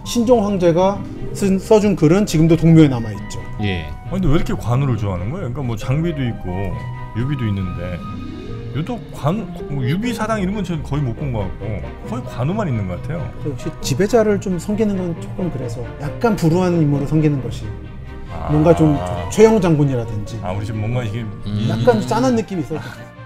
신종 황제가 써준 글은 지금도 동묘에 남아 있죠. 예. 근데 왜 이렇게 관우를 좋아하는 거예요? 그러니까 뭐 장비도 있고 유비도 있는데 유독 관우, 뭐 유비 사당 이런 건 저는 거의 못 본 것 같고 거의 관우만 있는 것 같아요. 역시 지배자를 좀 섬기는 건 조금 그래서 약간 불우한 인물을 섬기는 것이 뭔가 좀 최영 장군이라든지 우리 집 뭔가 이게 약간 짠한 느낌이 있어요.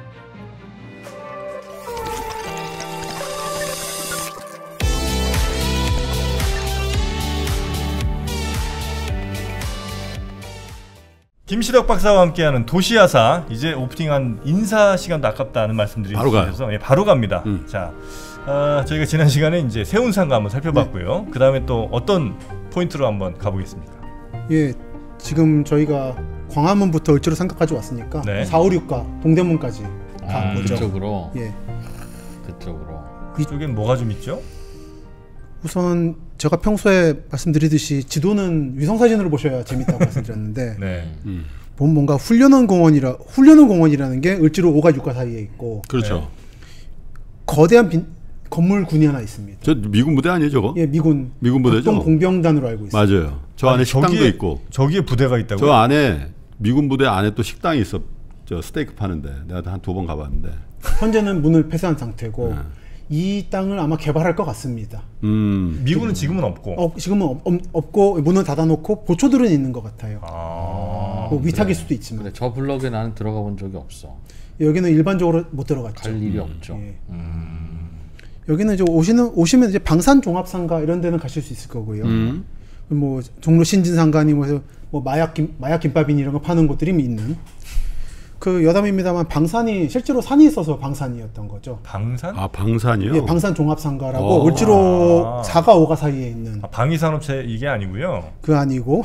김시덕 박사와 함께하는 도시야사, 이제 오프닝한 인사 시간도 아깝다는 말씀드리고 싶어서 바로 갑니다. 자, 저희가 지난 시간에 이제 세운상가 한번 살펴봤고요. 네. 그 다음에 또 어떤 포인트로 한번 가보겠습니다. 예, 지금 저희가 광화문부터 을지로 상가까지 왔으니까 네. 4, 5, 6가 동대문까지 가보죠. 그쪽으로. 예, 그쪽으로. 그쪽엔 뭐가 좀 있죠? 우선 제가 평소에 말씀드리듯이 지도는 위성사진으로 보셔야 재밌다고 말씀드렸는데 네. 뭔가 훈련원 공원이라는 게 을지로 5가 6가 사이에 있고 그렇죠. 네. 거대한 건물군이 하나 있습니다. 저 미군 부대 아니에요 저거? 예, 미군 부대죠. 합동 공병단으로 알고 있습니다. 맞아요. 저 안에 식당도 있고. 저기에 부대가 있다고요? 저 안에 미군 부대 안에 또 식당이 있어. 저 스테이크 파는데 내가 한 2번 가봤는데. 현재는 문을 폐쇄한 상태고 이 땅을 아마 개발할 것 같습니다. 미군은 지금은 없고. 지금은 없고 문을 닫아놓고 보초들은 있는 것 같아요. 뭐 위탁일 수도 있지만. 그래, 저 블럭에 나는 들어가 본 적이 없어. 여기는 일반적으로 못 들어갔죠. 갈 일이 없죠. 예. 여기는 이제 오시면 이제 방산 종합상가 이런 데는 가실 수 있을 거고요. 뭐 종로 신진상가니 뭐 마약 김밥이니 이런 거 파는 곳들이 있는. 그 여담입니다만 방산이 실제로 산이 있어서 방산이었던 거죠. 방산? 방산이요? 예, 방산 종합상가라고 을지로 4가 5가 사이에 있는. 방위산업체 이게 아니고요. 그 아니고.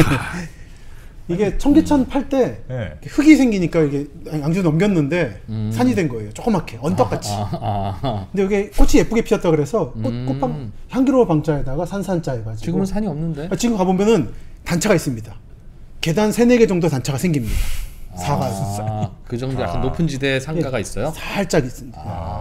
이게 청계천 팔 때 흙이 생기니까 이게 양주 넘겼는데 산이 된 거예요. 조그맣게 언덕같이. 근데 여기 꽃이 예쁘게 피었다 그래서 꽃방 향기로워 방자에다가 산산자 해가지고. 지금은 산이 없는데? 지금 가보면은 단차가 있습니다. 계단 3-4개 정도 단차가 생깁니다. 사가. 그 정도 약간 높은 지대에 상가가 있어요? 살짝 있습니다.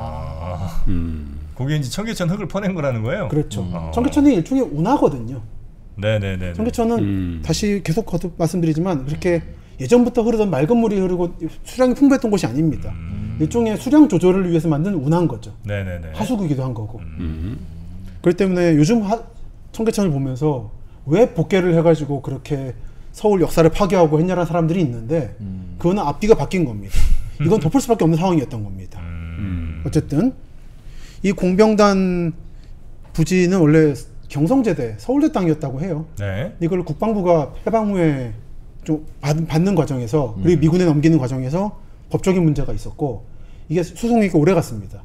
거기에 이제 청계천 흙을 퍼낸 거라는 거예요? 그렇죠. 청계천이 일종의 운하거든요. 네네네. 청계천은 다시 계속 거듭 말씀드리지만 그렇게 예전부터 흐르던 맑은 물이 흐르고 수량이 풍부했던 곳이 아닙니다. 일종의 수량 조절을 위해서 만든 운하인 거죠. 네네네. 하수구기도 한 거고. 그렇기 때문에 요즘 청계천을 보면서 왜 복개를 해가지고 그렇게 서울 역사를 파괴하고 했냐라는 사람들이 있는데 그거는 앞뒤가 바뀐 겁니다. 이건 덮을 수밖에 없는 상황이었던 겁니다. 어쨌든 이 공병단 부지는 원래 경성제대, 서울대 땅이었다고 해요. 네. 이걸 국방부가 해방 후에 좀 받는 과정에서 그리고 미군에 넘기는 과정에서 법적인 문제가 있었고 이게 소송이 오래 갔습니다.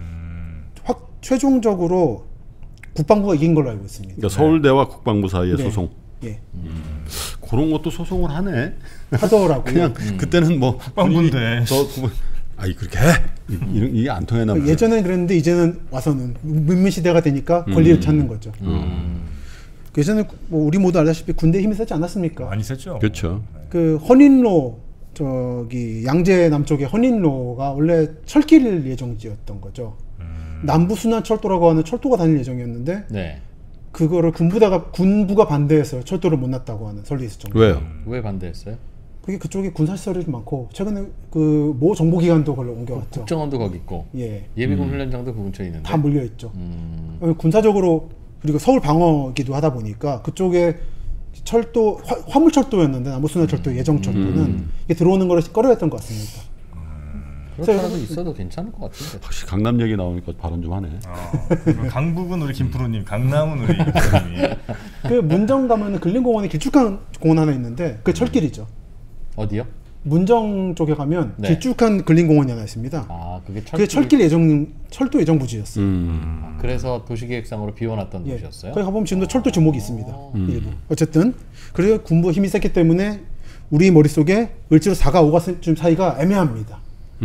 최종적으로 국방부가 이긴 걸로 알고 있습니다. 그러니까 서울대와 국방부 사이의 소송. 예. 그런 것도 소송을 하네. 하더라고요. 그냥 그때는 뭐 국방부인데. 그렇게 해. 이게 안 통해나. 예전엔 그랬는데 이제는 와서는 문민 시대가 되니까 권리를 찾는 거죠. 예전에 뭐 우리 모두 알다시피 군대 힘이 세지 않았습니까? 많이 셌죠. 그렇죠. 그 헌인로 양재 남쪽의 헌인로가 원래 철길 예정지였던 거죠. 남부 순환철도라고 하는 철도가 다닐 예정이었는데 네. 그거를 군부가 반대해서 철도를 못 놨다고 하는 설리 있을 정도. 왜요? 왜 반대했어요? 그게 그쪽에 군사시설이 많고 최근에 그 모 정보기관도 걸로 옮겨왔죠. 국정원도 거기 있고 예비군 훈련장도 그 근처에 있는데 다 몰려 있죠. 군사적으로 그리고 서울 방어기도 하다 보니까 그쪽에 철도 화물철도였는데 남부순환철도 예정철도는 이게 들어오는 거를 꺼려했던 것 같습니다. 그렇더라도 있어도 괜찮을 것 같은데. 확실히 강남 얘기 나오니까 발언 좀 하네. 강북은 우리 김프로님, 강남은 우리 김프로님. 그 문정 가면은 근린공원에 길쭉한 공원 하나 있는데 그게 철길이죠. 어디요? 문정 쪽에 가면 길쭉한 근린공원이 하나 있습니다. 그게 철길 철도 예정 부지였어요. 그래서 도시계획상으로 비워놨던 곳이었어요? 거기 가보면 지금도 철도 주목이 있습니다. 일부. 어쨌든 그래서 군부 힘이 셌기 때문에 우리 머릿속에 을지로 4가 5가 좀 사이가 애매합니다.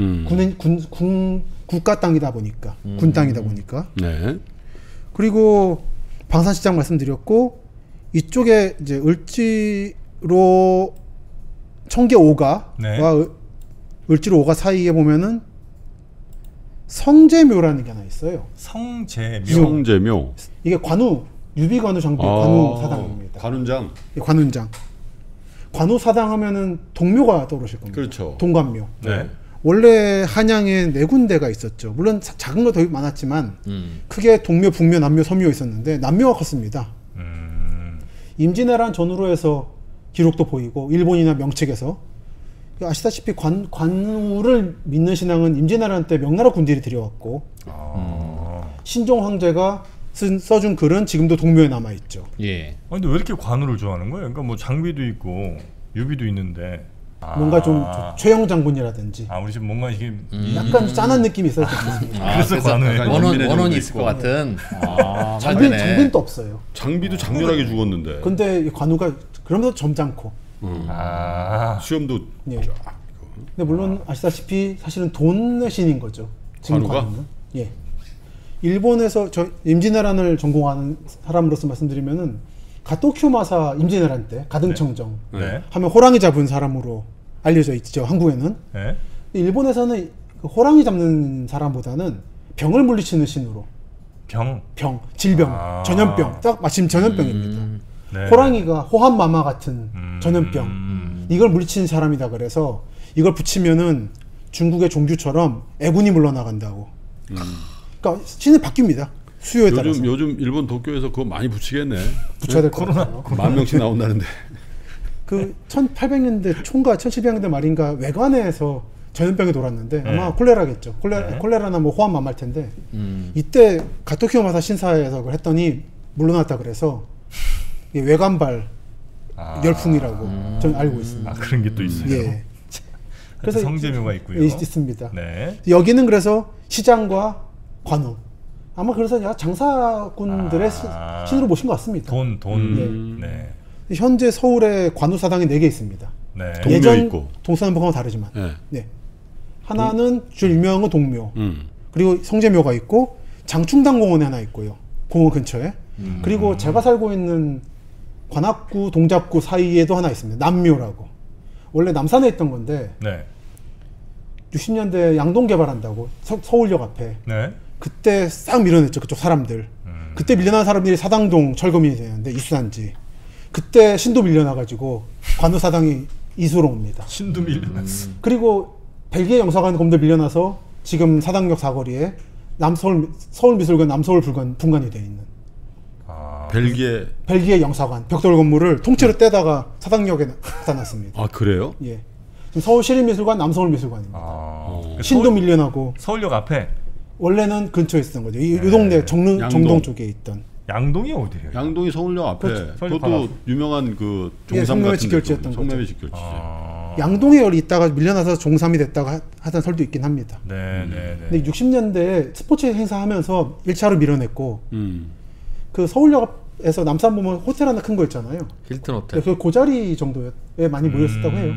국가 땅이다 보니까 군 땅이다 보니까. 네. 그리고 방산시장 말씀드렸고 이쪽에 이제 을지로 청계 5가와 을지로 5가 사이에 보면은 성제묘라는 게 하나 있어요. 성제묘. 이게 관우 유비관우 장비 관우사당입니다. 관운장. 예, 관운장. 관우사당 하면은 동묘가 떠오르실 겁니다. 그렇죠. 동관묘. 네. 원래 한양에 4군데가 있었죠. 물론 작은 거 더 많았지만 크게 동묘, 북묘, 남묘, 서묘 있었는데 남묘가 컸습니다. 임진왜란 전후로 해서 기록도 보이고 일본이나 명책에서 아시다시피 관우를 믿는 신앙은 임진왜란 때 명나라 군들이 들여왔고 신종 황제가 써준 글은 지금도 동묘에 남아 있죠. 예. 근데 왜 이렇게 관우를 좋아하는 거예요? 그러니까 뭐 장비도 있고 유비도 있는데 뭔가 좀 최영 장군이라든지 우리 집 뭔가 이게 약간 짠한 느낌이 있어야 되겠습니다. 그래서 관우에 원혼이 있을 것 같은. 장비는 또 없어요. 장비도 장렬하게 죽었는데. 근데 이 관우가 그러면서 점잖고. 수염도. 예. 근데 물론 아시다시피 사실은 돈의 신인 거죠. 지금 관우는. 예. 일본에서 저 임진왜란을 전공하는 사람으로서 말씀드리면은 가토큐마사 임진왜란 때 가등청정 하면 호랑이 잡은 사람으로 알려져 있죠. 한국에는. 네. 일본에서는 그 호랑이 잡는 사람보다는 병을 물리치는 신으로. 병, 질병, 전염병. 딱 마침 전염병입니다. 네. 호랑이가 호환마마 같은 전염병. 이걸 물리치는 사람이다 그래서 이걸 붙이면은 중국의 종주처럼 애군이 물러나간다고. 그러니까 신이 바뀝니다. 수요에 따라서. 요즘 일본 도쿄에서 그거 많이 붙이겠네. 붙여야 될 것 같아요. 10,000명씩 나온다는데. 그 1800년대 총과 1700년대 말인가 외관에서 전염병이 돌았는데 아마 콜레라겠죠. 콜레라나 뭐 호환마마일 텐데 이때 가토키오마사 신사에서 그걸 했더니 물러났다 그래서 이게 외관발 열풍이라고 저는 알고 있습니다. 그런 게 또 있어요. 예. 그래서 성제묘가 있고요. 있습니다. 네. 여기는 그래서 시장과 관우. 아마 그래서 장사꾼들의 신으로 모신 것 같습니다. 돈. 네. 현재 서울에 관우사당이 4개 있습니다. 네. 예전 있고. 동서남북하고 다르지만. 네. 네. 하나는 제일 유명한 건 동묘. 그리고 성제묘가 있고 장충당 공원에 하나 있고요. 공원 근처에. 그리고 제가 살고 있는 관악구, 동작구 사이에도 하나 있습니다. 남묘라고. 원래 남산에 있던 건데 네. 60년대 양동 개발한다고 서울역 앞에. 네. 그때 싹 밀어냈죠. 그쪽 사람들. 그때 밀려난 사람들이 사당동 철거민이 되는데 이수단지. 그때 신도 밀려나가지고 관우사당이 이수로 옵니다. 신도 밀려났어. 그리고 벨기에 영사관 검도 밀려나서 지금 사당역 사거리에 서울미술관 남서울 분관이 되어 있는 벨기에 영사관 벽돌 건물을 통째로 떼다가 사당역에 갖다 놨습니다. 아 그래요? 예. 지금 서울시립미술관 남서울미술관입니다. 신도 밀려나고 서울역 앞에 원래는 근처에 있었던 거죠. 이 동네 정동 쪽에 있던. 양동이 어디예요? 양동이 서울역 앞에. 그렇죠. 그것도 유명한 그 종삼 성매매 같은 직결지였던 거죠. 성매매 직결지. 양동에 있다가 밀려나서 종삼이 됐다가 하던 설도 있긴 합니다. 네. 근데 60년대에 스포츠 행사하면서 1차로 밀어냈고 그 서울역에서 남산 보면 호텔 하나 큰 거 있잖아요. 힐튼 호텔. 그 자리 정도에 많이 모였었다고 해요.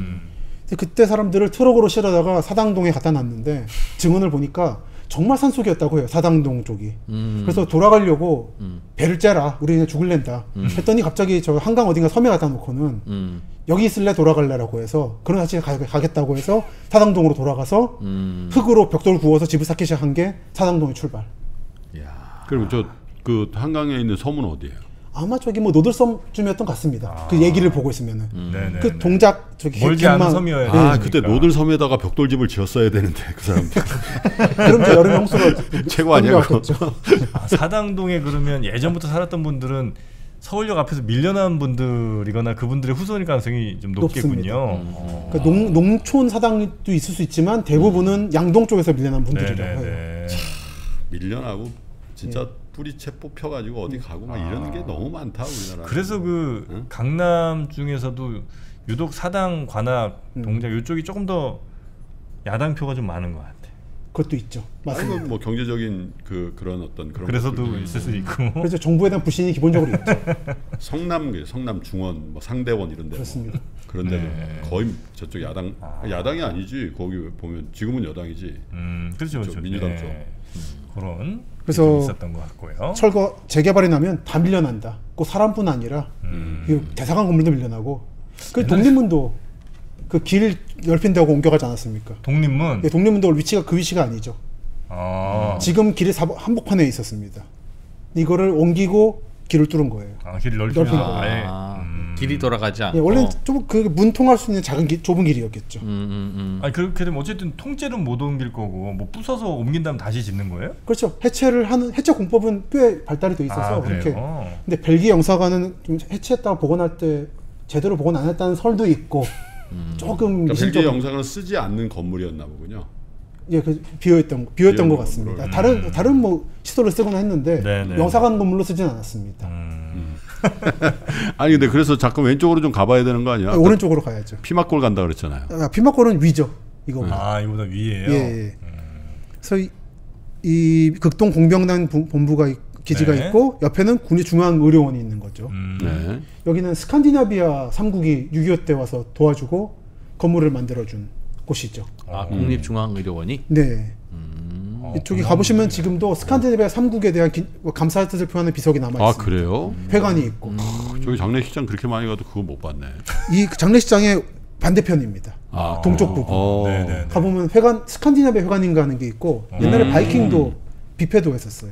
그때 사람들을 트럭으로 실어다가 사당동에 갖다 놨는데 증언을 보니까 정말 산속이었다고 해요. 사당동 쪽이. 그래서 돌아가려고 배를 째라. 우리 그냥 죽을랜다. 했더니 갑자기 저 한강 어딘가 섬에 갖다 놓고는 여기 있을래 돌아갈래라고 해서 그런 같이 가겠다고 해서 사당동으로 돌아가서 흙으로 벽돌 구워서 집을 쌓기 시작한 게 사당동의 출발. 그리고 그 한강에 있는 섬은 어디예요? 아마 저기 뭐 노들섬쯤이었던 것 같습니다. 그 얘기를 보고 있으면은 그 동작 저기 멀지 않은 섬이어야 아 그때 노들섬에다가 벽돌집을 지었어야 되는데 그 사람들. 그럼 저 여름 형수가 최고 아니야 그거. 사당동에 그러면 예전부터 살았던 분들은 서울역 앞에서 밀려난 분들이거나 그분들의 후손일 가능성이 좀 높겠군요. 그러니까 농촌 사당도 있을 수 있지만 대부분은 양동 쪽에서 밀려난 분들이라고 해요. 밀려나고 진짜 뿌리채 뽑혀가지고 어디 가고 막 이런 게 너무 많다 우리나라. 그래서 그 강남 중에서도 유독 사당, 관악, 동작 이쪽이 조금 더 야당표가 좀 많은 것 같아. 그것도 있죠. 맞습니다. 뭐 경제적인 그런 어떤 그런. 그래서도 있을 수 있고. 그래서 정부에 대한 불신이 기본적으로 있죠. 성남 중원, 뭐 상대원 이런 데. 그렇습니다. 그런 데도 거의 저쪽 야당이 아니지. 거기 보면 지금은 여당이지. 그렇죠. 민주당 쪽. 그런. 그래서 있었던 것 같고요. 철거 재개발이 나면 다 밀려난다. 꼭 사람뿐 아니라 대사관 건물도 밀려나고. 그 독립문도 그 길 넓힌다고 옮겨가지 않았습니까? 독립문? 네, 독립문도 위치가 그 위치가 아니죠. 지금 길의 한복판에 있었습니다. 이거를 옮기고 길을 뚫은 거예요. 아, 길을 넓힌 넓히면서 거예요. 아예. 길이 돌아가지 않고. 예, 원래는 좀 그 문 통할 수 있는 작은 좁은 길이었겠죠. 아니 그렇게 되면 어쨌든 통째로는 못 옮길 거고 뭐 부숴서 옮긴 다음 다시 짓는 거예요? 그렇죠. 해체를 하는 해체 공법은 꽤 발달이 돼 있어서 그렇게. 그래요? 근데 벨기에 영사관은 좀 해체했다가 복원할 때 제대로 복원 안 했다는 설도 있고 조금 그러니까 벨기에 미심쩍은- 영상은 쓰지 않는 건물이었나 보군요. 예, 그 비어있던 것 건물을. 같습니다. 다른 뭐 시설을 쓰거나 했는데 네네. 영사관 건물로 쓰진 않았습니다. 아니 근데 그래서 잠깐 왼쪽으로 좀 가봐야 되는 거 아니야? 오른쪽으로 가야죠. 피막골 간다 그랬잖아요. 피막골은 위죠. 이거보다. 아, 이거보다 위에요. 예. 그래서 이 극동 공병단 본부가 기지가 네. 있고 옆에는 군의 중앙의료원이 있는 거죠. 네. 여기는 스칸디나비아 3국이 6.25 때 와서 도와주고 건물을 만들어준 곳이죠. 아, 국립중앙의료원이. 네. 이쪽에 가보시면 지금도 스칸디나비아 3국에 대한 감사의 뜻을 표하는 비석이 남아 있습니다. 아 그래요? 회관이 있고 저기 장례식장 그렇게 많이 가도 그거 못 봤네. 이 장례식장의 반대편입니다. 아, 동쪽 부분. 네네. 가보면 회관 스칸디나비아 회관인가 하는 게 있고 옛날에 바이킹도 뷔페도 했었어요.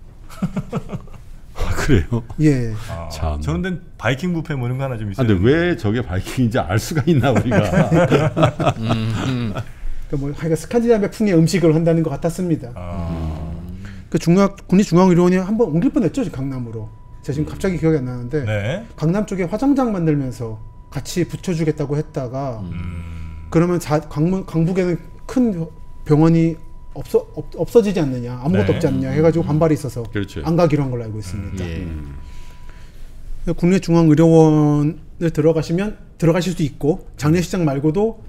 아, 그래요? 예. 아, 참. 저런 데는 바이킹 뷔페 뭐 이런 거 하나 좀 아, 있어요. 근데 왜 저게 바이킹인지 알 수가 있나 우리가? 그러니까 뭐 하여간 스칸디나비아 풍의 음식을 한다는 것 같았습니다. 아, 그 국립중앙의료원이 한번 옮길 뻔했죠, 강남으로. 제가 지금 갑자기 기억이 안 나는데 네. 강남 쪽에 화장장 만들면서 같이 붙여주겠다고 했다가 그러면 강북에는 큰 병원이 없어지지 않느냐, 아무것도 네. 없지 않느냐 해가지고 반발이 있어서 그렇죠. 안 가기로 한 걸로 알고 있습니다. 예. 국립중앙의료원을 들어가실 수 있고 장례식장 말고도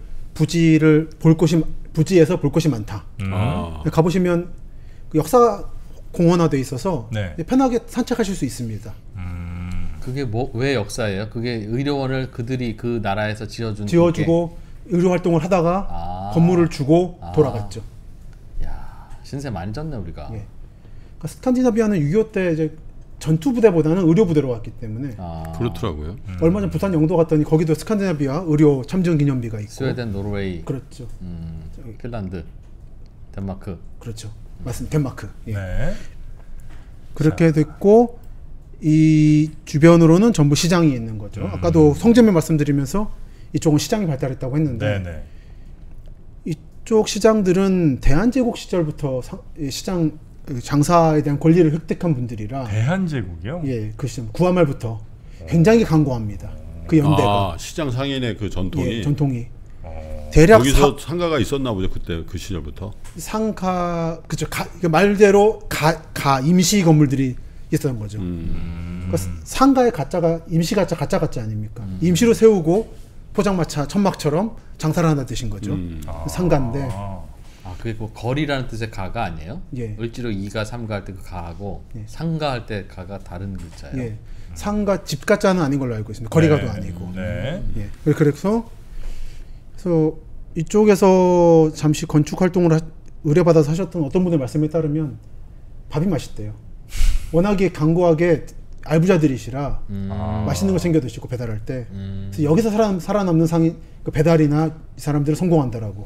부지에서 볼 곳이 많다. 아, 가보시면 그 역사 공원화돼 있어서 네. 편하게 산책하실 수 있습니다. 그게 왜 역사예요? 그게 의료원을 그들이 그 나라에서 지어주고 의료 활동을 하다가 아. 건물을 주고 돌아갔죠. 야, 신세 많이 졌네 우리가. 예. 그러니까 스칸디나비아는 6.25 때 이제 전투 부대보다는 의료 부대로 왔기 때문에 아, 그렇더라고요. 얼마 전 부산 영도 갔더니 거기도 스칸디나비아 의료 참전 기념비가 있고. 스웨덴, 노르웨이, 그렇죠. 핀란드, 덴마크. 그렇죠. 맞습니다. 덴마크. 예. 네. 그렇게 됐고 이 주변으로는 전부 시장이 있는 거죠. 아까도 성재면 말씀드리면서 이쪽은 시장이 발달했다고 했는데 네네. 이쪽 시장들은 대한제국 시절부터 시장 장사에 대한 권리를 획득한 분들이라 대한제국이요? 예, 그 시점 구한말부터 굉장히 강고합니다. 그 연대가 아, 시장 상인의 그 전통이. 예, 전통이 대략 여기서 상가가 있었나 보죠 그때 그 시절부터. 상가 그죠 말대로 임시 건물들이 있었던 거죠. 그러니까 상가의 가짜가 임시 가짜 아닙니까? 임시로 세우고 포장마차 천막처럼 장사를 하는 뜻인 거죠. 상가인데 아, 그게 그 거리라는 뜻의 가가 아니에요? 예. 을지로 2가 3가 할 때 그 가하고 예. 상가 할 때 가가 다른 글자예요. 예, 상가 집 가짜는 아닌 걸로 알고 있습니다. 거리가도 아니고. 네. 예. 그래서 이쪽에서 잠시 건축 활동을 의뢰받아서 하셨던 어떤 분의 말씀에 따르면 밥이 맛있대요. 워낙에 강고하게 알부자들이시라 맛있는 거 챙겨 드시고 배달할 때 그래서 여기서 살아남는 상인 그 배달이나 이 사람들은 성공한다라고.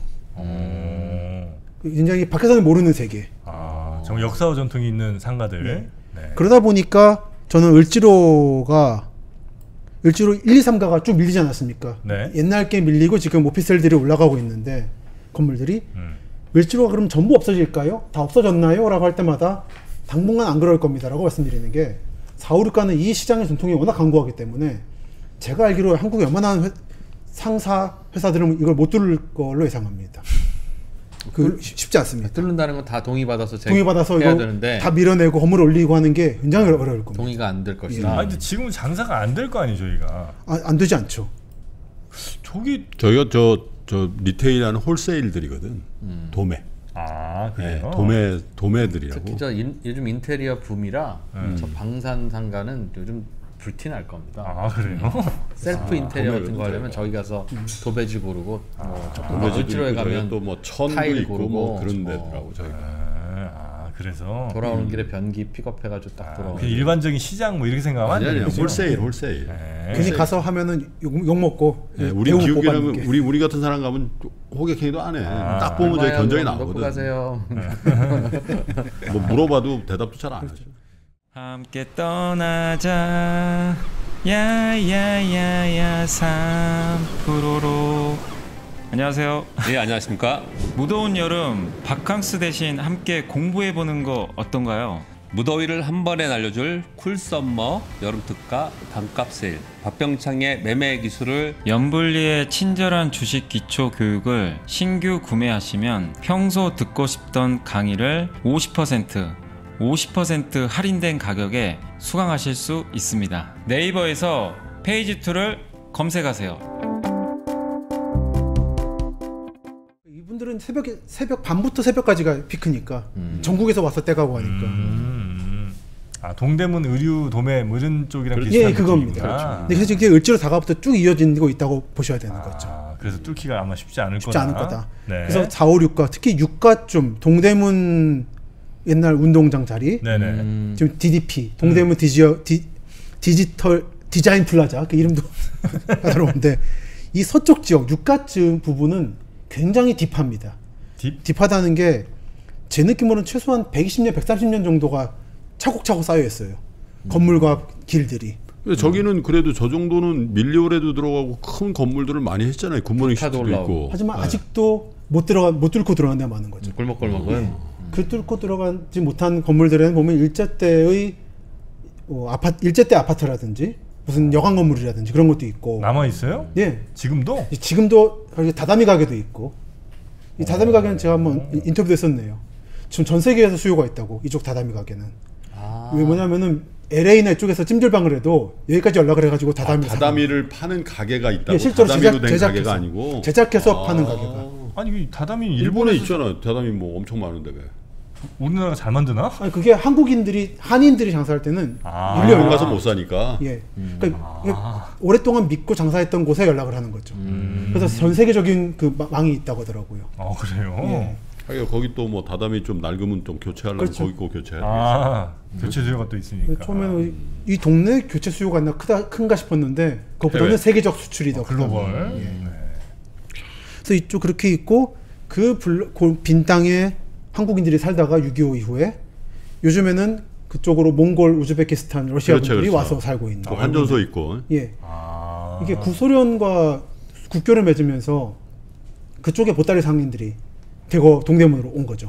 굉장히 밖에서는 모르는 세계. 아, 정말 역사와 전통이 있는 상가들. 네. 그러다 보니까 저는 을지로 1, 2, 3가가 쭉 밀리지 않았습니까? 네. 옛날 게 밀리고 지금 오피스텔들이 올라가고 있는데 건물들이 을지로가 그럼 전부 없어질까요? 다 없어졌나요? 라고 할 때마다 당분간 안 그럴 겁니다 라고 말씀드리는 게 4, 5, 6가는 이 시장의 전통이 워낙 강고하기 때문에 제가 알기로 한국의 웬만한 상사 회사들은 이걸 못 뚫을 걸로 예상합니다. 쉽지 않습니다. 뚫는다는 건 다 동의받아서 동의받아서 해야 이거 되는데 다 밀어내고 건물 올리고 하는 게 굉장히 어려울 겁니다. 동의가 안 될 것이다. 아니 근데 지금은 장사가 안 될 거 아니에요 저희가. 안 되지 않죠. 저기 저희가 저 리테일하는 홀세일들이거든. 도매. 아 네, 그래요? 도매들이라고. 특히 요즘 인테리어 붐이라 저 방산 상가는 요즘 불티날 겁니다. 아 그래요? 셀프 인테리어 도매를 같은 거 하려면 저희 가서 도배지 고르고 도매지도 을지로에 있고 가면 또뭐 천도 타일 있고 고르고 뭐 그런 데더라고 저희가. 아 그래서 돌아오는 길에 변기 픽업해가지고 딱 돌아오는. 그냥 일반적인 시장 뭐 이렇게 생각하면 안 아니 되는 거죠? 홀세일. 네. 괜히 가서 하면은 욕 먹고 네, 우리 배운 못 기억이라면 받는 게. 우리 같은 사람 가면 호객행위도 안 해. 딱 보면 저희 견적이 놓고 나오거든. 가세요. 뭐 물어봐도 대답도 잘 안 하죠. 함께 떠나자 야야야야 3%로. 안녕하세요. 네, 안녕하십니까. 무더운 여름 바캉스 대신 함께 공부해보는 거 어떤가요? 무더위를 한 번에 날려줄 쿨썸머 여름특가 반값 세일, 박병창의 매매 기술을, 염블리의 친절한 주식 기초 교육을 신규 구매하시면 평소 듣고 싶던 강의를 50% 할인된 가격에 수강하실 수 있습니다. 네이버에서 페이지 2를 검색하세요. 이분들은 새벽 밤부터 새벽까지가 피크니까 전국에서 와서 떼가고 하니까. 아, 동대문 의류 도매 뭐 이런 쪽이랑 예, 비슷한 그겁니다. 느낌이구나. 근데 그래서 이게 을지로 다가부터 쭉 이어지고 있다고 보셔야 되는 거죠. 아, 그래서 뚫기가 아마 쉽지 않을 쉽지 않을 거다. 네. 그래서 4, 5, 6가 특히 6가쯤 동대문 옛날 운동장 자리, 네네. 지금 DDP 동대문 디지털 디자인 플라자 그 이름도 까다로운데 이 서쪽 지역 6가쯤 부분은 굉장히 딥합니다. 딥하다는 게 제 느낌으로는 최소한 120년, 130년 정도가 차곡차곡 쌓여 있어요. 건물과 길들이. 저기는 그래도 저 정도는 밀리오레도 들어가고 큰 건물들을 많이 했잖아요. 굿모닝 시티도 있고. 하지만 아직도 못 뚫고 들어간 데가 많은 거죠. 골목골목은 그 뚫고 들어가지 못한 건물들에는 보면 일제 때의 일제 때 아파트라든지 무슨 여관 건물이라든지 그런 것도 있고. 남아 있어요? 예. 지금도? 지금도 다다미 가게도 있고. 이 다다미 가게는 제가 한번 인터뷰도 했었네요. 지금 전 세계에서 수요가 있다고, 이쪽 다다미 가게는. 왜 뭐냐면은 LA나 이쪽에서 찜질방을 해도 여기까지 연락을 해가지고 다다미를 파는 가게가 있다고. 예, 실제로 다다미로 된 제작해서, 가게가 아니고 제작해서 파는 가게가. 아니 이 다다미 일본에 있잖아. 다다미 뭐 엄청 많은데 왜? 우리나라가 잘 만드나? 아니 그게 한인들이 장사할 때는 일본 가서 못 사니까. 예. 그러니까 오랫동안 믿고 장사했던 곳에 연락을 하는 거죠. 그래서 전 세계적인 그 망이 있다고 하더라고요. 그래요? 예. 거기 또 뭐 다다미 좀 낡으면 좀 교체하려면 그렇죠. 거기 거 교체해야 되겠어. 교체 수요가 또 있으니까. 처음에는 이 동네 교체 수요가 큰가 싶었는데 그것보다는 해외. 세계적 수출이 더 글로벌. 예. 네. 그래서 이쪽 그렇게 있고 그 빈 땅에 한국인들이 살다가 6.25 이후에 요즘에는 그쪽으로 몽골, 우즈베키스탄, 러시아 그렇죠, 분들이 그렇죠. 와서 살고 있는. 환전소 있고. 예. 이게 구소련과 국교를 맺으면서 그쪽에 보따리 상인들이 대거 동대문으로 온 거죠.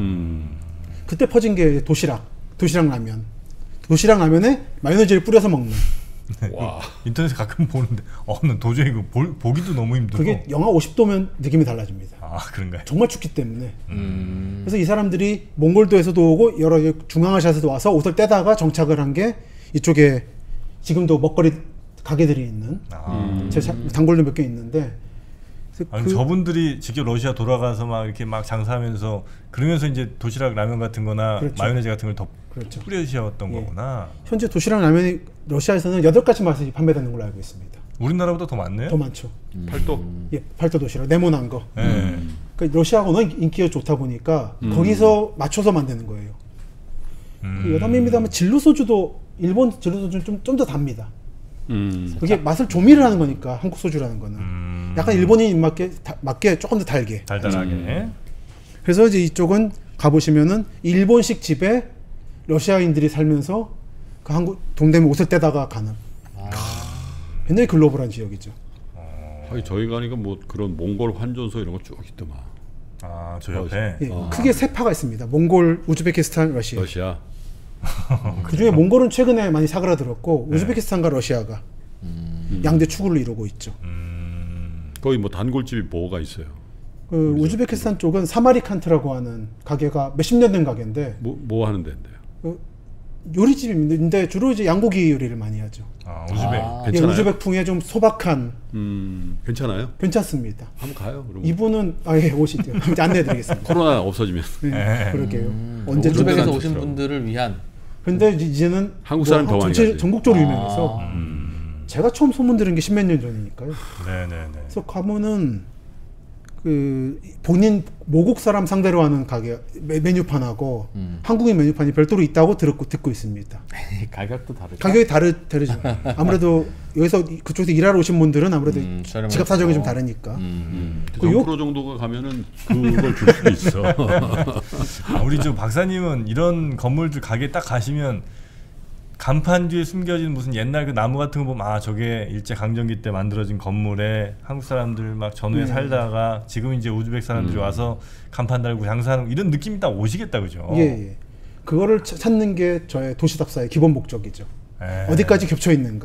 그때 퍼진 게 도시락 라면. 도시락 라면에 마요네즈를 뿌려서 먹는. 와. 인터넷에 가끔 보는데 도저히 이거 보기도 너무 힘들고. 그게 영하 50도면 느낌이 달라집니다. 그런가요? 정말 춥기 때문에. 그래서 이 사람들이 몽골도에서도 오고 여러 중앙아시아에서도 와서 옷을 떼다가 정착을 한 게 이쪽에 지금도 먹거리 가게들이 있는 제 단골도 몇 개 있는데. 아니, 저분들이 직접 러시아 돌아가서 막 이렇게 막 장사하면서 그러면서 이제 도시락 라면 같은 거나 그렇죠. 마요네즈 같은 걸 더 그렇죠. 뿌려주셨던 거구나. 현재 도시락 라면이 러시아에서는 8가지 맛이 판매되는 걸로 알고 있습니다. 우리나라보다 더 많네요? 더 많죠. 팔도. 예, 팔도 도시락 네모난 거. 네. 그러니까 러시아가 워낙 인기가 좋다 보니까 거기서 맞춰서 만드는 거예요. 그 여담입니다만 진로 소주도 일본 진로 소주는 좀 더 답니다. 그게 맛을 조미를 하는 거니까 한국 소주라는 거는 약간 일본인 입맛에 맞게 조금 더 달게. 달달하게. 그래서 이제 이쪽은 가보시면은 일본식 집에 러시아인들이 살면서 그 한국 동대문 옷을 떼다가 가는 굉장히 글로벌한 지역이죠. 저희 가니까 뭐 그런 몽골 환전소 이런 거 쭉 있더만. 저 옆에. 예, 크게 세 파가 있습니다. 몽골, 우즈베키스탄, 러시아. 그 중에 몽골은 최근에 많이 사그라들었고 우즈베키스탄과 러시아가 양대 축으로 이루고 있죠. 거기 뭐 단골집이 뭐가 있어요? 그 우즈베키스탄 쪽은 사마리칸트라고 하는 가게가 몇십 년 된 가게인데 뭐 하는 데인데요? 요리집인데 주로 이제 양고기 요리를 많이 하죠. 우즈벡. 예, 괜찮아요? 우즈벡풍의 좀 소박한. 괜찮아요? 괜찮습니다. 한번 가요. 그럼. 이분은 오시죠. 안내해드리겠습니다. 코로나 없어지면. 네, 그러게요. 언제 우즈벡에서 좀 오신 분들을 위한. 근데 이제는 한국 사람 더 많이 가지. 전국적으로 유명해서 제가 처음 소문 들은 게 10몇 년 전이니까요. 네네네. 그래서 가면은 그 본인 모국 사람 상대로 하는 가게 메뉴판하고 한국인 메뉴판이 별도로 있다고 듣고 있습니다. 가격도 다르죠. 가격이 다르죠. 아무래도 여기서 그쪽에서 일하러 오신 분들은 아무래도 지갑 사정이 좀 다르니까. 그 0% 정도가 가면은 그걸 줄 수도 있어. 우리 저 박사님은 이런 건물들 가게 딱 가시면 간판 뒤에 숨겨진 무슨 옛날 그 나무 같은 거 보면 아 저게 일제 강점기 때 만들어진 건물에 한국 사람들 막 전후에 살다가 지금 이제 우즈벡 사람들이 와서 간판 달고 장사하는 이런 느낌이 딱 오시겠다 그죠? 예. 그거를 찾는 게 저의 도시답사의 기본 목적이죠. 어디까지 겹쳐 있는가.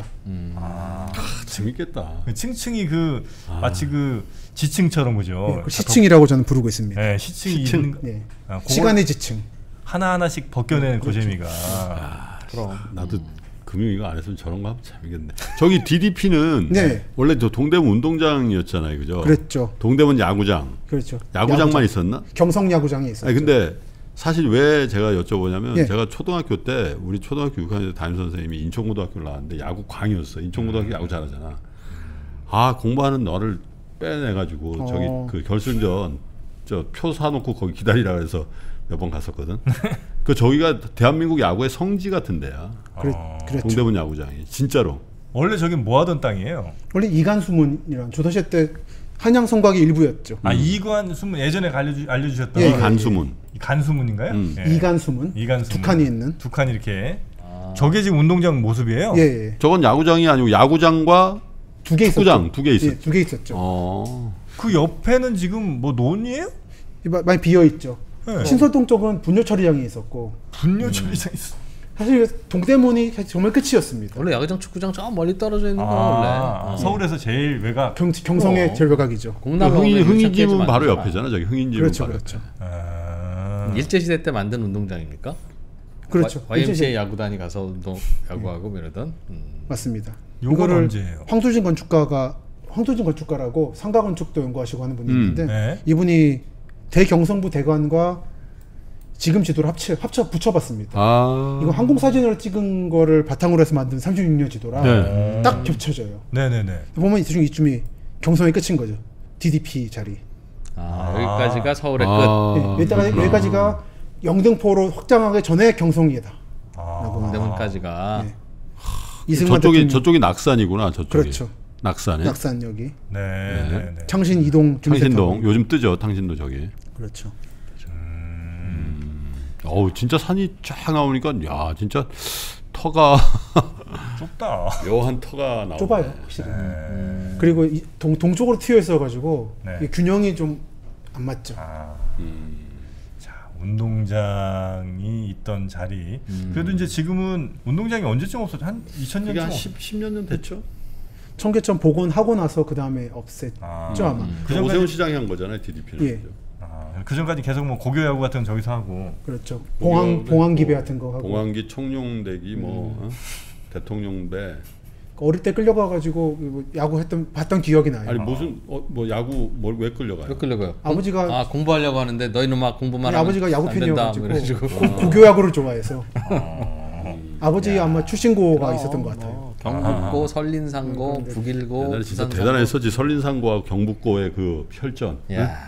재밌겠다. 그 층층이 그 마치 그 지층처럼 그죠? 그 시층이라고 저는 부르고 있습니다. 네, 시층이 있는 네. 그걸 시간의 지층. 하나하나씩 벗겨내는 그 재미가. 그럼 나도 금융 이거 안 했으면 저런 거 하면 재밌겠네. 저기 DDP는 네. 원래 저 동대문 운동장이었잖아요, 그죠? 그랬죠. 동대문 야구장. 그렇죠. 야구장만 있었나? 경성 야구장이 있었죠. 아니 근데 사실 왜 제가 여쭤보냐면 예. 제가 초등학교 때 우리 초등학교 6학년 때 담임 선생님이 인천고등학교를 나왔는데 야구 광이었어. 인천고등학교 야구 잘하잖아. 아 공부하는 너를 빼내가지고 저기 그 결승전 저 표 사놓고 거기 기다리라 그래서 몇 번 갔었거든. 그 저기가 대한민국 야구의 성지 같은 데야. 그랬죠. 동대문 야구장이 진짜로. 원래 저긴 뭐 하던 땅이에요? 원래 이간수문이란 조선시대 때 한양 성곽의 일부였죠. 아 이관 수문 예전에 알려주셨던 예, 간수문. 간수문인가요? 예. 이간수문. 이간수문. 두 칸이 있는. 두 칸 이렇게. 저게 지금 운동장 모습이에요? 예. 저건 야구장이 아니고 야구장과 두 개 축구장 있었죠. 두 개 있었죠. 예, 두 개 있었죠. 그 옆에는 지금 뭐 논이에요? 많이 비어 있죠. 네. 신설동 쪽은 분뇨 처리장이 있었고 분뇨 처리장 있어. 사실 동대문이 정말 끝이었습니다. 원래 야구장, 축구장 저 멀리 떨어져 있는 거 원래. 서울에서 제일 외곽. 경성의 제일 외곽이죠. 흥인지문 바로 옆에잖아. 저기 흥인지문 그렇죠, 바로 그렇죠. 일제 시대 때 만든 운동장입니까? 그렇죠. YMCA 야구단이 가서 야구하고 이러던. 맞습니다. 요건 이거를 언제예요? 황수진 건축가라고 상가 건축도 연구하시고 하는 분이 있는데 네. 이분이 대경성부 대관과 지금 지도를 합쳐 붙여봤습니다. 이거 항공사진으로 찍은 거를 바탕으로 해서 만든 36년 지도라 네. 딱 겹쳐져요. 네네네. 보면 이쯤이 경성의 끝인 거죠. DDP 자리. 여기까지가 서울의 끝. 여기까지가 영등포로 확장하기 전에 경성이다. 동대문까지가. 이승만 저쪽이 낙산이구나. 저쪽이. 그렇죠. 낙산에. 낙산역이. 네. 창신 이동 탕신동 요즘 뜨죠. 탕신도 저기. 그렇죠. 어우 진짜 산이 쫙 나오니까 야 진짜 터가 좁다. 묘한 터가 나오네. 좁아요 확실히. 그리고 동쪽으로 튀어 있어가지고 이 균형이 좀 안 맞죠. 자 운동장이 있던 자리. 그래도 이제 지금은 운동장이 언제쯤 없었죠? 한 2000년쯤 그게 한 10몇 년 됐죠. 청계천 복원하고 나서 그 다음에 없앴죠 아마. 그 오세훈 시장이 한 거잖아요. DDP는. 예. 그 전까지 계속 뭐 고교야구 같은 건 저기서 하고. 그렇죠. 봉황기배 같은 거 하고. 봉황기 청룡대기 대통령배. 어릴 때 끌려가가지고 야구 봤던 기억이 나요. 아니 무슨 뭐 야구 왜 끌려가요? 왜 끌려가요? 아버지가 공부하려고 하는데 너희는 막 공부만 하면 아버지가 야구 안 된다, 팬이어가지고 고교야구를 좋아해서 아버지 아마 출신고가 있었던 것 같아요. 경북고, 설린상고, 북일고, 옛날에 진짜 부산상고. 대단했었지. 설린상고와 경북고의 그 혈전.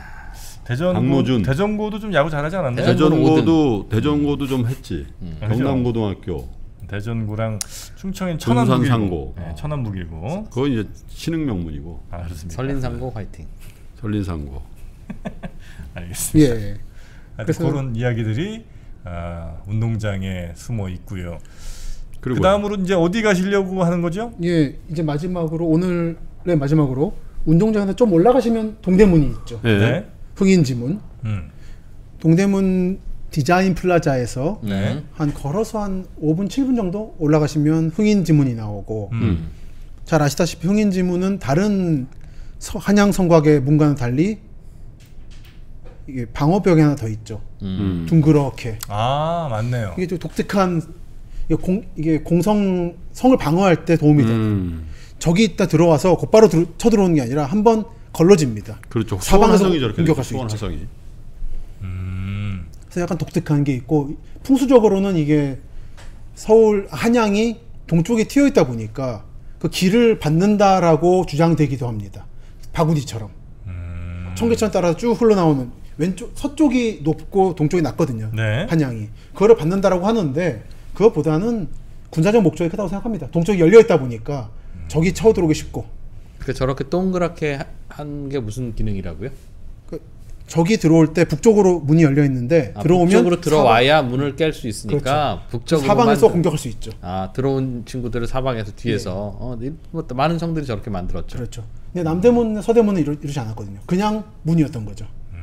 대전고도 좀 야구 잘하지 않았나요? 대전고도 좀 했지. 경남고등학교. 대전고랑 충청인 천안상고. 천안북일고. 그건 이제 신흥명문이고. 그렇습니다. 설린상고 화이팅. 설린상고. 알겠습니다. 예. 그래서 그런 이야기들이 운동장에 숨어 있고요. 그리고 그 다음으로 이제 어디 가시려고 하는 거죠? 예, 이제 오늘의 마지막으로 운동장에서 좀 올라가시면 동대문이 있죠. 네. 흥인지문. 동대문 디자인 플라자에서 네. 걸어서 한 5분 7분 정도 올라가시면 흥인지문이 나오고 잘 아시다시피 흥인지문은 다른 한양 성곽의 문과는 달리 이게 방어벽이 하나 더 있죠. 둥그렇게. 맞네요. 이게 좀 독특한 이게 성을 방어할 때 도움이 돼요. 저기 있다 들어와서 곧바로 쳐들어오는 게 아니라 한번 걸러집니다. 그렇죠. 사방에서 저렇게 공격할 수 수원 있죠. 화성이. 그래서 약간 독특한 게 있고 풍수적으로는 이게 서울 한양이 동쪽에 튀어 있다 보니까 그 길을 받는다라고 주장되기도 합니다. 바구니처럼. 청계천 따라서 쭉 흘러나오는 왼쪽 서쪽이 높고 동쪽이 낮거든요. 네. 한양이 그거를 받는다라고 하는데 그것보다는 군사적 목적이 크다고 생각합니다. 동쪽이 열려 있다 보니까 적이 쳐들어오기 쉽고. 저렇게 동그랗게 한 게 무슨 기능이라고요? 적이 들어올 때 북쪽으로 문이 열려 있는데 들어오면 북쪽으로 들어와야 문을 깰 수 있으니까 북쪽으로 사방에서 공격할 수 있죠. 들어온 친구들을 사방에서 뒤에서 뭐 많은 성들이 저렇게 만들었죠. 그렇죠. 근데 남대문, 서대문은 이러지 않았거든요. 그냥 문이었던 거죠.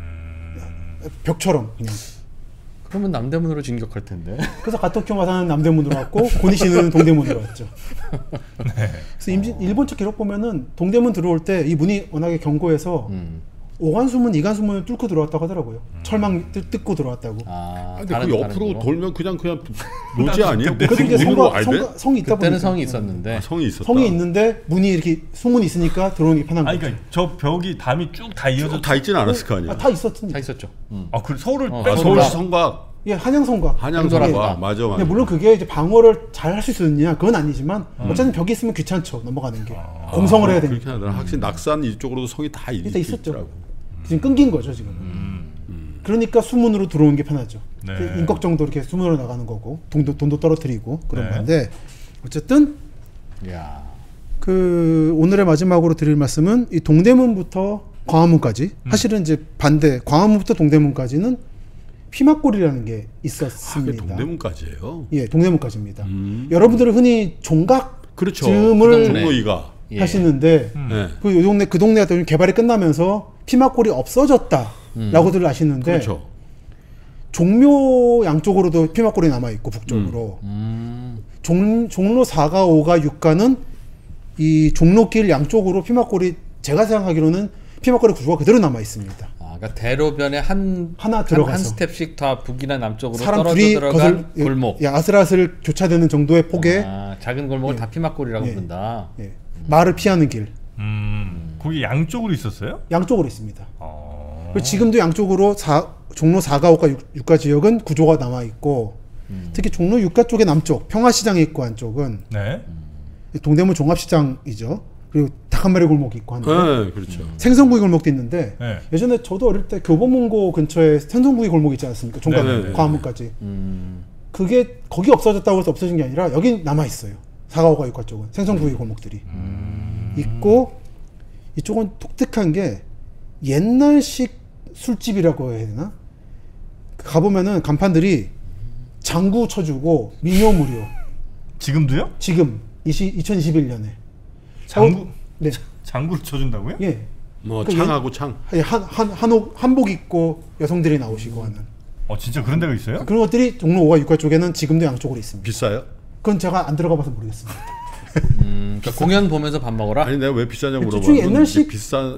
벽처럼 그냥. 그러면 남대문으로 진격할 텐데. 그래서 가토큐 마사는 남대문으로 왔고 고니시는 동대문으로 왔죠. 그래서 일본 측 기록 보면은 동대문 들어올 때 이 문이 워낙에 견고해서 오간수문, 이간수문을 뚫고 들어왔다고 하더라고요. 철망 뜯고 들어왔다고. 근데 그 옆으로 돌면 그냥 노지 아니에요? 그래도 이제 성이 있다 보니까. 그때는 성이 있었는데. 성이 있었다. 성이 있는데 문이 이렇게 수문이 있으니까 들어오는 게 편한 거죠. 그러니까 저 벽이 담이 쭉 다 이어져 다 있지는 않았을 거 아니야. 다 있었지. 다 있었죠. 그 서울을 서울시 성곽. 예, 한양성곽. 한양성곽. 맞아. 근데 물론 그게 이제 방어를 잘 할 수 있었느냐 그건 아니지만 어쨌든 벽이 있으면 귀찮죠 넘어가는 게. 공성을 해야 되니까. 그렇게 하더라. 확실히 낙산 이쪽으로도 성이 다 있었죠. 지금 끊긴 거죠 지금. 그러니까 수문으로 들어오는 게 편하죠. 네. 인걱정도 이렇게 수문으로 나가는 거고 돈도 떨어뜨리고 그런 건데 어쨌든 그 오늘의 마지막으로 드릴 말씀은 이 동대문부터 광화문까지 사실은 이제 반대 광화문부터 동대문까지는 피막골이라는 게 있었습니다. 동대문까지예요? 예, 동대문까지입니다. 여러분들은 흔히 종각 그렇죠. 즈음을 종로이가 하시는데 그 동네가 또 개발이 끝나면서 피막골이 없어졌다라고들 아시는데 그렇죠. 종묘 양쪽으로도 피막골이 남아 있고 북쪽으로 종로 4가 5가 6가는 이 종로길 양쪽으로 피막골이 제가 생각하기로는 피막골의 구조가 그대로 남아 있습니다. 그러니까 대로변에 하나 들어가서 한 스텝씩 다 북이나 남쪽으로 떨어져 들어간 골목. 아슬아슬 교차되는 정도의 폭의 작은 골목을 다 피막골이라고 부른다. 말을 피하는 길. 거기 양쪽으로 있었어요? 양쪽으로 있습니다. 지금도 양쪽으로 종로 4가 5가 6가 지역은 구조가 남아 있고 특히 종로 6가 쪽의 남쪽 평화시장이 있고 한쪽은 동대문 종합시장이죠. 그리고 닭 한 마리 골목이 있고 한데 그렇죠. 생선구이 골목도 있는데 예전에 저도 어릴 때 교보문고 근처에 생선구이 골목 있지 않습니까? 종각 광화문까지. 그게 거기 없어졌다고 해서 없어진 게 아니라 여기 남아 있어요. 4가 5가 6가 쪽은 생선구이 골목들이 있고 이쪽은 독특한 게 옛날식 술집이라고 해야 되나? 가보면은 간판들이 장구 쳐주고 민요 무료. 지금도요? 지금 2021년에 장구? 네. 장구를 쳐준다고요? 예. 뭐 창하고 창. 한복 입고 여성들이 나오시고 하는. 진짜 그런 데가 있어요? 그런 것들이 종로 5가 6가 쪽에는 지금도 양쪽으로 있습니다. 비싸요? 그건 제가 안 들어가봐서 모르겠습니다. 그러니까 공연 보면서 밥 먹어라? 아니 내가 왜 비싸냐고 물어봤는데 옛날식 비싼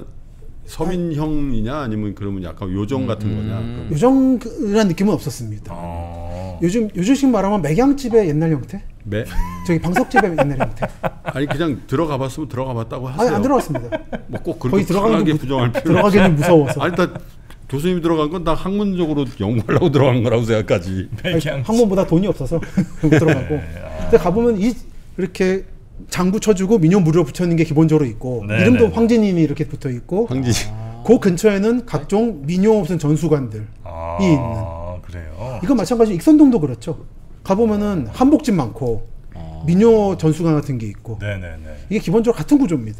서민형이냐 아니면 그러면 약간 요정 같은 거냐? 요정이라는 느낌은 없었습니다. 요즘식 말하면 맥양집의 옛날 형태? 저기 방석집의 옛날 형태. 아니 그냥 들어가봤으면 들어가봤다고 하세요. 아니 안 들어갔습니다. 뭐 꼭 그렇게 강하게 부정할 필요. 들어가기는 무서워서. 아니 다 교수님이 들어간 건 다 학문적으로 연구하려고 들어간 거라고 생각하지. 학문보다 돈이 없어서 못 들어가고. 근데 가보면 이렇게 장구 쳐주고 민요 무료 붙여있는 게 기본적으로 있고 이름도 황진인이 이렇게 붙어 있고 그 근처에는 각종 민요 무슨 전수관들이 있는. 그래요. 이건 마찬가지로 익선동도 그렇죠. 가보면은 한복집 많고 민요 전수관 같은 게 있고. 이게 기본적으로 같은 구조입니다.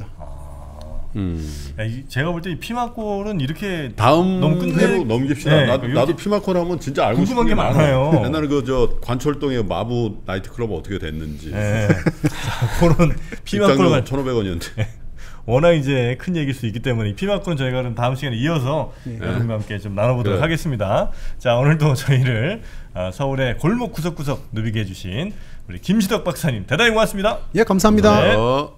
제가 볼 때 이 피막골은 이렇게 다음 회로 넘깁시다. 나도 피막골 하면 진짜 알고 싶은 게 많아요. 옛날에 그 관철동의 마부 나이트클럽 어떻게 됐는지. 그런 피막골 1,500원이었는데. 워낙 이제 큰 얘기일 수 있기 때문에 이 피막골은 저희가 그럼 다음 시간에 이어서 여러분과 함께 좀 나눠보도록 하겠습니다. 자, 오늘도 저희를 서울의 골목 구석구석 누비게 해주신 우리 김시덕 박사님 대단히 고맙습니다. 예, 감사합니다.